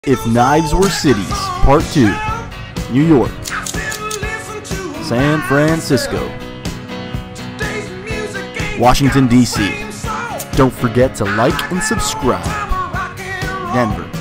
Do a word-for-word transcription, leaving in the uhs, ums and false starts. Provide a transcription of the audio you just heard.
If Knives Were Cities, Part two, New York, San Francisco, Washington, D C Don't forget to like and subscribe. Denver.